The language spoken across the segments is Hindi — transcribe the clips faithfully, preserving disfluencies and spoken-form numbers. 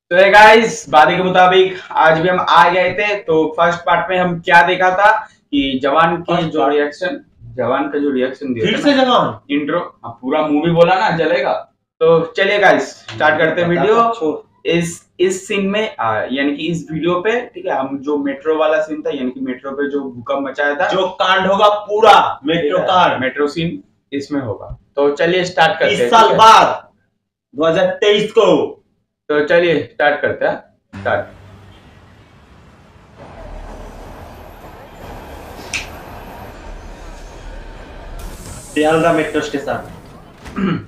तो ये गाइस वादे के मुताबिक आज भी हम आ गए थे। तो फर्स्ट पार्ट में हम क्या देखा था कि जवान के जो रिएक्शन जवान का जो रिएक्शन दिया फिर से जवान इंट्रो पूरा मूवी बोला ना चलेगा। तो चलिए गाइस स्टार्ट करते हैं वीडियो। इस इस सीन में यानी कि इस वीडियो पे ठीक है, हम जो मेट्रो वाला सीन था यानी कि मेट्रो पे जो भूकंप मचाया था, जो कांड होगा पूरा मेट्रो कांड मेट्रो सीन इसमें होगा। तो चलिए स्टार्ट करते हैं। इस साल बाद दो हज़ार तेईस को। तो चलिए स्टार्ट करते हैं। Start. Sealdah metro station.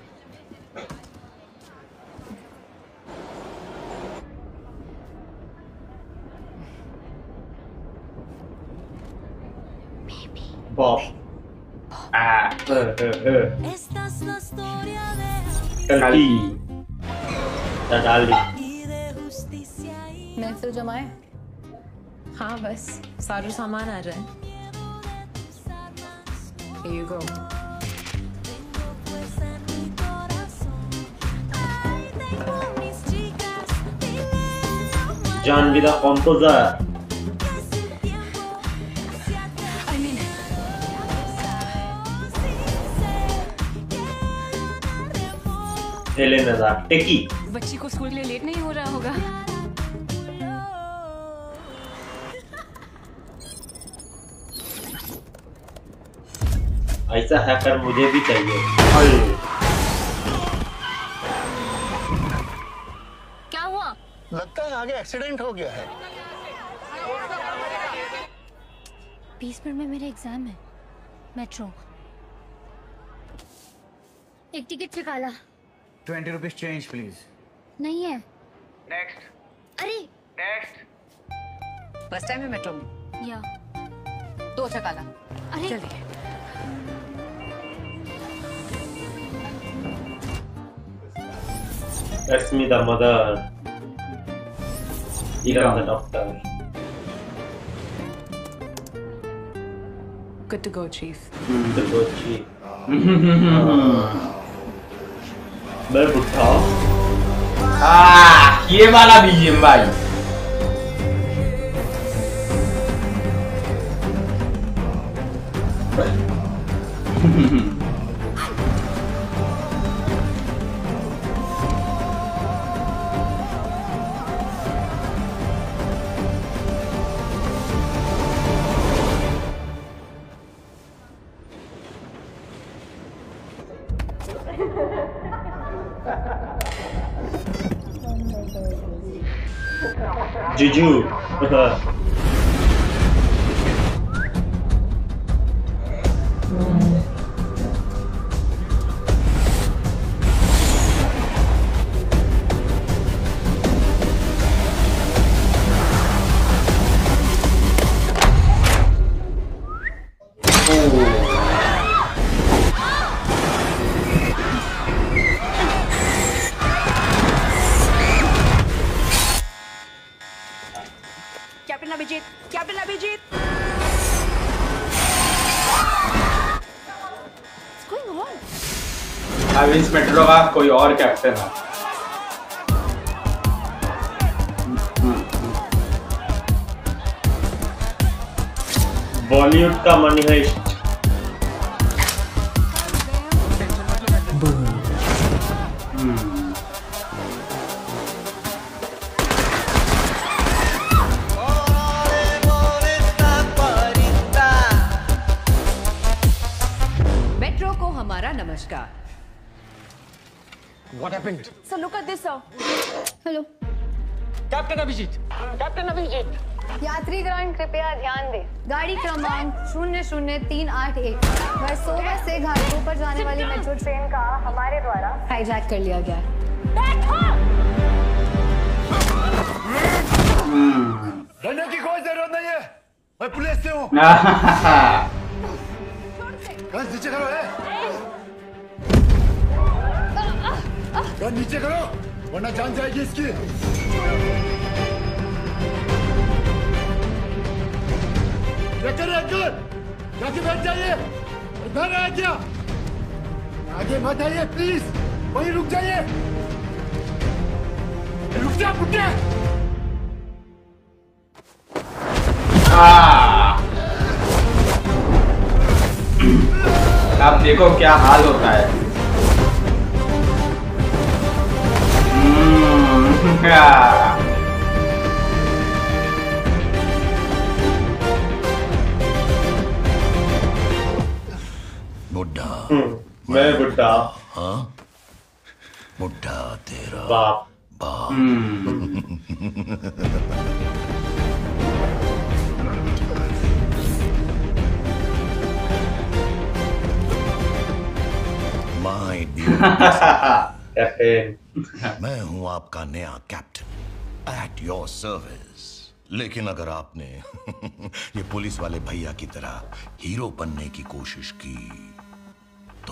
Boss कल्टी महफिल जमाए। हाँ बस सारा सामान आ जाए। Here you go. Janvi the composer Elena टेकी। बच्ची को स्कूल के लिए लेट नहीं हो रहा होगा। ऐसा हैकर मुझे भी चाहिए। क्या हुआ? लगता है आगे एक्सीडेंट हो गया है। बीस मिनट में मेरे एग्जाम है। मेट्रो एक टिकट निकाला। Twenty rupees change please. नहीं है। नेक्स्ट। अरे नेक्स्ट। फर्स्ट टाइम है मेट्रो में। या दो अच्छा काला। अरे चलिए। That's me, the mother. Iram, the doctor. Good to go, chief. The coach. मैं बुढ़ा। आ, ये वाला बीजीएम भाई। जुजू। Captain Abhijeet, captain Abhijeet. What's going on? अब इस मेट्रो का कोई और कैप्टन है। बॉलीवुड का मनी हाइस्ट। मेट्रो को हमारा नमस्कार। What happened? So look at this, sir. Hello captain Abhijeet. Captain Abhijeet. यात्रीगण कृपया ध्यान दें। गाड़ी क्रमांक शून्य शून्य तीन आठ एक वह सोबा से घाटों पर जाने वाली मेट्रो ट्रेन का हमारे द्वारा हाईजैक कर लिया गया है। डरने की कोई जरूरत नहीं है, मैं पुलिस से हूँ। गन नीचे करो है। गन नीचे करो वरना जान जाएगी इसकी। क्या कर रहे अंकल? जाके बैठ जाइए। इधर आए क्या? आगे मत आइए प्लीज, वहीं रुक जाइए। रुक जा बुड्ढे। अब देखो क्या हाल होता है। बुड्ढा मैं बुड्ढा। हाँ बुड्ढा तेरा बाप बाप। My captain. मैं हूं आपका नया कैप्टन एट योर सर्विस। लेकिन अगर आपने ये पुलिस वाले भैया की तरह हीरो बनने की कोशिश की तो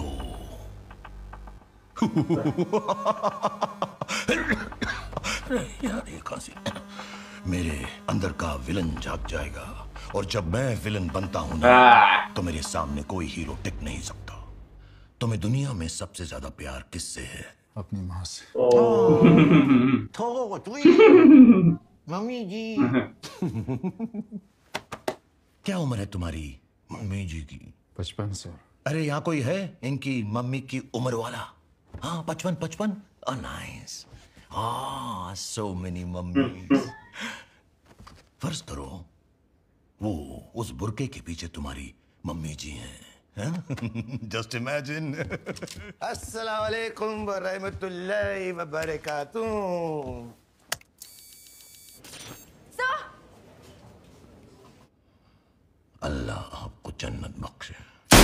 यार ये खांसी, मेरे अंदर का विलन जाग जाएगा और जब मैं विलन बनता हूं ना तो मेरे सामने कोई हीरो टिक नहीं सकता। तुम्हें दुनिया में सबसे ज्यादा प्यार किससे है? अपनी माँ से। थो तू मम्मी जी। क्या उम्र है तुम्हारी मम्मी जी की? बचपन से। अरे यहाँ कोई है इनकी मम्मी की उम्र वाला? हाँ पचपन पचपन। नाइस। हाँ सो मेनी मम्मी। फर्ज करो वो उस बुरके के पीछे तुम्हारी मम्मी जी हैं। Just imagine. अस्सलाम वालेकुम व रहमतुल्लाहि व बरकातुहू। अल्लाह आपको जन्नत बख्शे।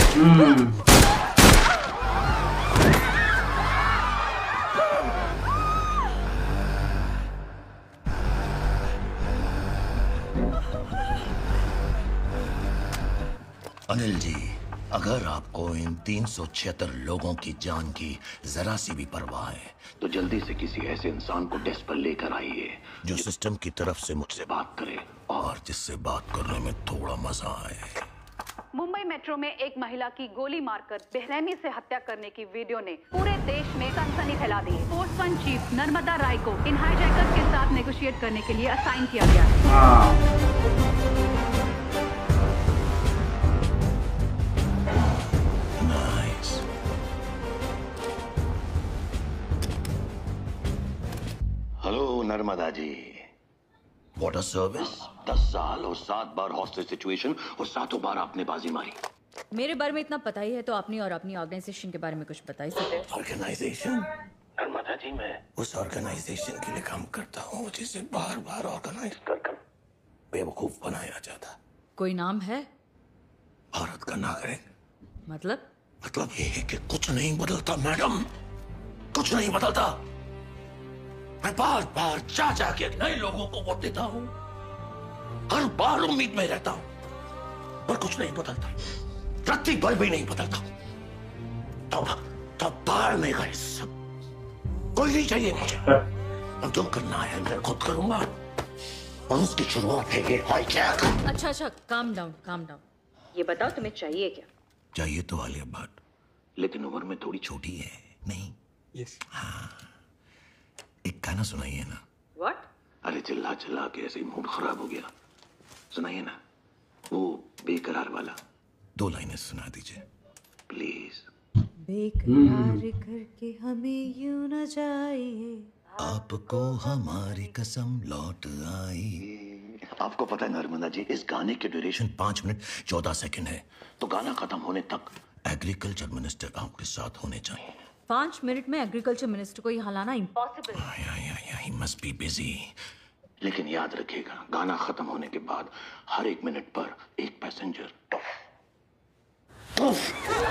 अनिल जी, अगर आपको इन तीन सौ छिहत्तर लोगों की जान की जरा सी भी परवाह है तो जल्दी से किसी ऐसे इंसान को डेस्क पर लेकर आइए जो सिस्टम की तरफ से मुझसे बात करे और जिससे बात करने में थोड़ा मजा आए। मुंबई मेट्रो में एक महिला की गोली मारकर बेरहमी से हत्या करने की वीडियो ने पूरे देश में सनसनी फैला दी है। Force one chief Narmada Rai को इन हाईजैकर्स के साथ नेगोशिएट करने के लिए असाइन किया गया है। Hello Narmada ji. What a service. दस साल और सात बार हॉस्टेज सिचुएशन और सातों बार आपने बाजी मारी। मेरे बारे में इतना पता ही है तो अपनी और अपनी ऑर्गेनाइजेशन के बारे में कुछ बता ही सकते। ऑर्गेनाइजेशन? नर्मदा जी मैं उस ऑर्गेनाइजेशन के लिए काम करता हूँ जिसे बार बार ऑर्गेनाइज कर कर बेवकूफ बनाया जाता। कोई नाम है? भारत का नागरिक। मतलब? मतलब ये है कि कुछ नहीं बदलता मैडम, कुछ नहीं बदलता। मैं बार बार जा जाके नए लोगों को वोट देता हूँ, हर बार उम्मीद में रहता हूँ पर कुछ नहीं बदलता, रत्ती भर भी नहीं बदलता। तब तब बाहर में गए सब, कोई नहीं चाहिए मुझे। अब जो करना है मैं खुद करूंगा और उसकी शुरुआत है ये हाईजैक। अच्छा अच्छा काम डाउन काम डाउन। ये बताओ तुम्हें चाहिए क्या? चाहिए तो आलिया भट्ट, लेकिन उम्र में थोड़ी छोटी है। नहीं यस। हाँ एक गाना सुनाइए ना। What? अरे चिल्ला चिल्ला के ऐसे मूड खराब हो गया। सुनाइए ना वो बेकरार वाला, दो लाइनें सुना दीजिए प्लीज। बेकरार करके हमें यूं न जाइए, आपको हमारी कसम लौट आई। आपको पता है नर्मदा जी इस गाने की ड्यूरेशन पांच मिनट चौदह सेकंड है, तो गाना खत्म होने तक एग्रीकल्चर मिनिस्टर आपके साथ होने चाहिए। पांच मिनट में एग्रीकल्चर मिनिस्टर को यहाँ लाना impossible. He must be busy. लेकिन याद रखिएगा गाना खत्म होने के बाद हर एक मिनट पर एक passenger tough tough.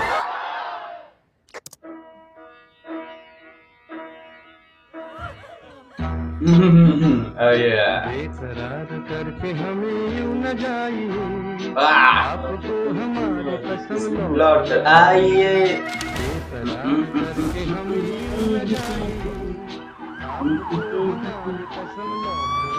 Oh yeah. बेकरार करके हमें यूं न जाइए, Ah. आपको हमारी कसम लौट आइए। बेकरार करके हम यूं न जाइए, आपको हमारी कसम लौट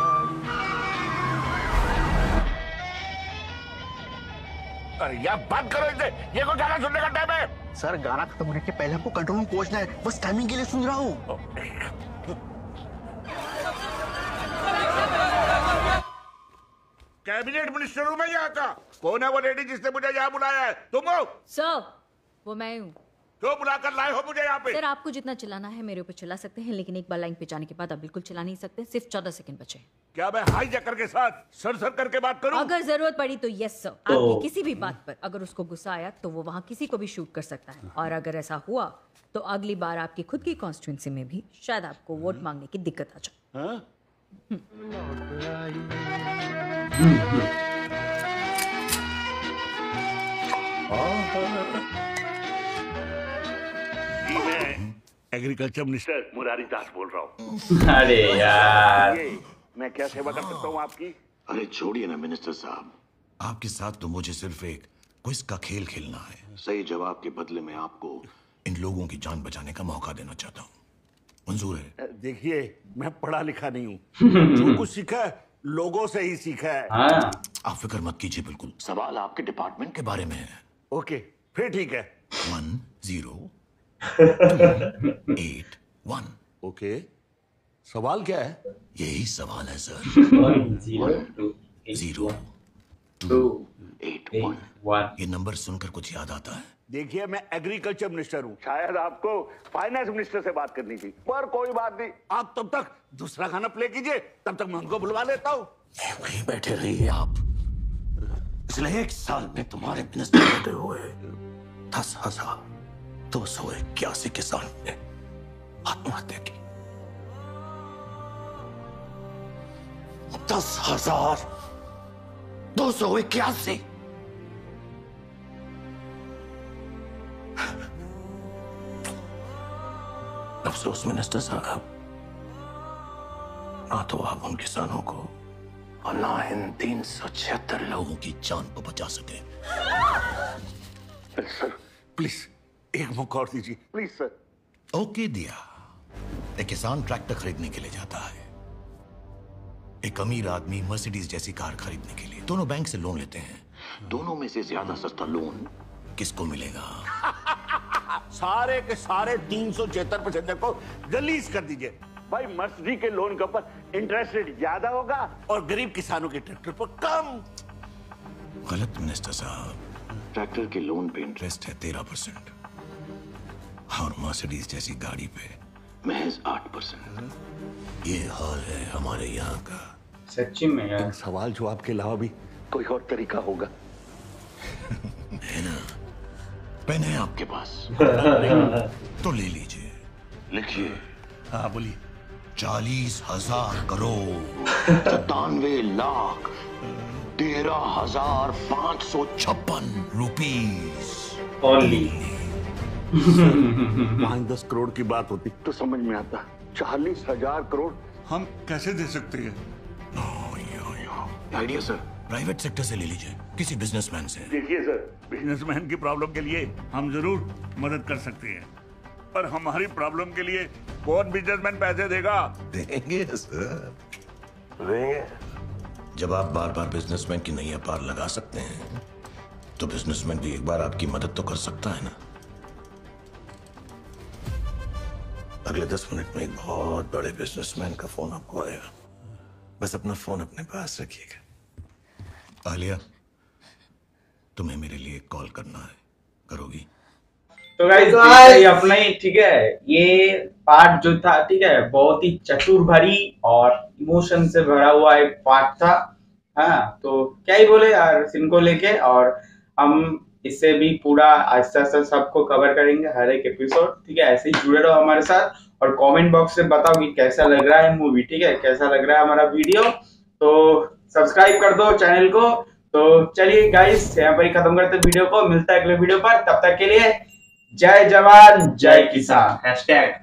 अरे यार बात करो इसे, ये को गाना सुनने का टाइम है। सर गाना खत्म होने के पहले हमको कंट्रोल रूम पहुंचना है, बस टाइमिंग के लिए सुन रहा हूँ। क्या कैबिनेट मिनिस्टर हूँ मैं यहाँ का। कौन है वो लेडी जिसने मुझे यहाँ बुलाया है? तुम हो? सर वो मैं हूँ। क्यों बुलाकर लाए हो मुझे यहाँ पे? सर आपको जितना चिल्लाना है मेरे ऊपर चिल्ला सकते हैं, लेकिन एक बार लाइन पे जाने के बाद आप बिल्कुल चिल्ला नहीं सकते। सिर्फ चौदह सेकंड बचे। क्या मैं हाई जैकर के साथ सर सर करके बात करूं? अगर जरूरत पड़ी तो यस सर। तो... आपकी किसी भी बात पर अगर उसको गुस्सा आया तो वो वहाँ किसी को भी शूट कर सकता है, और अगर ऐसा हुआ तो अगली बार आपकी खुद की कॉन्स्टिट्यूंसी में भी शायद आपको वोट मांगने की दिक्कत आ जाए। एग्रीकल्चर मिनिस्टर मुरारी दास बोल रहा हूँ। अरे यार, मैं क्या सेवा कर सकता हूँ आपकी? अरे छोड़िए ना मिनिस्टर साहब, आपके साथ तो मुझे सिर्फ एक क्विज का खेल खेलना है। सही जवाब के बदले में आपको इन लोगों की जान बचाने का मौका देना चाहता हूँ। मंजूर है? देखिए मैं पढ़ा लिखा नहीं हूँ, जो कुछ सीखा है लोगों से ही सीखा है। हाँ। आप फिक्र मत कीजिए, बिल्कुल सवाल आपके डिपार्टमेंट के बारे में है। ओके फिर ठीक है। One zero two eight one. Okay सवाल क्या है? यही सवाल है sir. One zero two zero two eight one. ये नंबर सुनकर कुछ याद आता है? देखिए मैं एग्रीकल्चर मिनिस्टर हूँ, शायद आपको फाइनेंस मिनिस्टर से बात करनी थी, पर कोई बात नहीं। आप तब तक दूसरा खाना प्ले कीजिए, तब तक मैं उनको बुलवा लेता हूँ। वहीं बैठे रहिए आप। पिछले एक साल में तुम्हारे मिनिस्टर होते हुए दस हजार दो सौ इक्यासी किसान ने आत्महत्या की। दस हजार दो सौ इक्यासी। अफसोस मिनिस्टर साहब, ना तो आप उन किसानों को और ना इन तीन सौ छिहत्तर लोगों की जान को बचा सके। सर प्लीज एक मौका और दीजिए प्लीज सर। ओके दिया। एक किसान ट्रैक्टर खरीदने के लिए जाता है, एक अमीर आदमी मर्सिडीज जैसी कार खरीदने के लिए। दोनों बैंक से लोन लेते हैं। दोनों में से ज्यादा सस्ता लोन किसको मिलेगा? सारे के सारे तीन सौ छिहत्तर पैसेंजर को रिलीज कर दीजिए। भाई मर्सिडीज के लोन के ऊपर इंटरेस्ट रेट ज्यादा होगा और गरीब किसानों के ट्रैक्टर पर कम। गलत मिनिस्टर साहब, ट्रैक्टर के लोन पे इंटरेस्ट है तेरह परसेंट और मर्सिडीज जैसी गाड़ी पे महज आठ परसेंट। ये हाल है हमारे यहाँ का। सच्ची में यार, सवाल जवाब के अलावा भी कोई और तरीका होगा? है ना? पेन है आपके पास? तो ले लीजिए, लिखिए। हाँ बोलिए। चालीस हजार करोड़ सत्तानवे लाख तेरह हजार पाँच सौ छप्पन रुपीस ओनली। पाँच दस करोड़ की बात होती तो समझ में आता, चालीस हजार करोड़ हम कैसे दे सकते हैं? आइडिया सर, प्राइवेट सेक्टर से ले लीजिए, किसी बिजनेसमैन से। देखिए सर, बिजनेसमैन की प्रॉब्लम के लिए हम जरूर मदद कर सकते हैं, पर हमारी प्रॉब्लम के लिए कौन बिजनेसमैन पैसे देगा? देंगे सर, देंगे। जब आप बार बार बिजनेसमैन की नैया पार लगा सकते हैं तो बिजनेसमैन भी एक बार आपकी मदद तो कर सकता है ना। अगले दस मिनट में एक बहुत बड़े बिजनेसमैन का फोन आपको आएगा, बस अपना फोन अपने पास रखिएगा। आलिया, तुम्हें मेरे लिए कॉल करना है, करोगी? तो गाइस ये अपना ही ठीक है, ये पार्ट जो था ठीक है बहुत ही चतुर भरी और इमोशन से भरा हुआ एक पार्ट था। हाँ तो क्या ही बोले यार सीन को लेके, और हम इससे भी पूरा आहिस्ता आहिस्ता सबको कवर करेंगे हर एक एपिसोड। ठीक है, ऐसे ही जुड़े रहो हमारे साथ और कमेंट बॉक्स से बताओ कि कैसा लग रहा है मूवी। ठीक है, कैसा लग रहा है हमारा वीडियो, तो सब्सक्राइब कर दो चैनल को। तो चलिए गाइस यहाँ पर ही खत्म करते वीडियो को, मिलता है अगले वीडियो पर। तब तक के लिए जय जवान जय किसान। हैशटैग